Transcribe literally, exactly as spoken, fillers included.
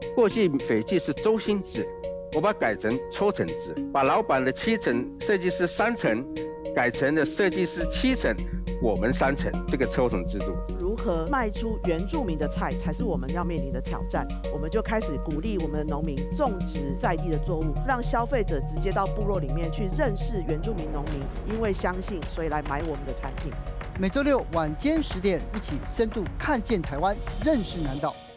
过去斐济是周薪制，我把它改成抽成制，把老板的七成，设计师三成，改成了设计师七成，我们三成，这个抽成制度。 如何卖出原住民的菜，才是我们要面临的挑战。我们就开始鼓励我们的农民种植在地的作物，让消费者直接到部落里面去认识原住民农民，因为相信，所以来买我们的产品。 每周六晚间十点，一起深度看见台湾，认识南岛。